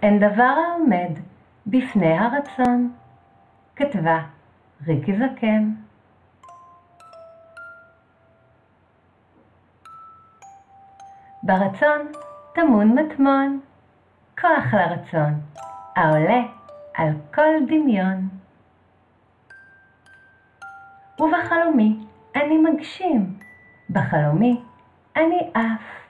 אין דבר העומד בפני הרצון. כתבה ריקי זקן. ברצון טמון מטמון, כוח לרצון, העולה על כל דמיון. ובחלומי אני מגשים, בחלומי אני עף.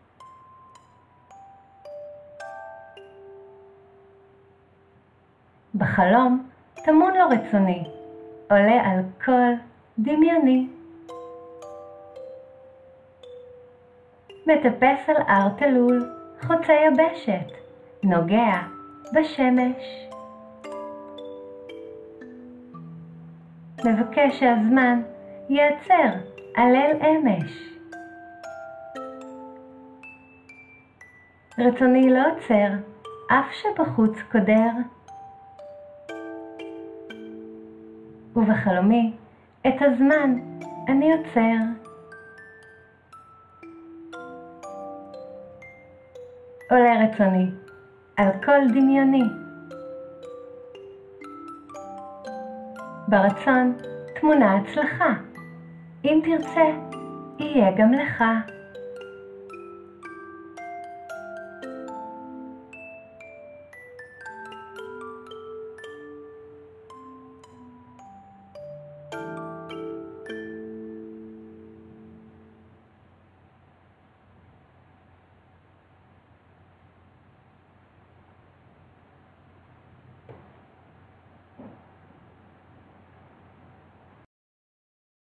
בחלום טמון לו רצוני, עולה על כל דמיוני. מטפס על הר תלול, חוצה יבשת, נוגע בשמש. מבקש שהזמן ייעצר על אל אמש. רצוני לא עוצר, אף שבחוץ קודר. ובחלומי את הזמן אני עוצר. עולה רצוני על כל דמיוני. ברצון תמונה הצלחה, אם תרצה יהיה גם לך.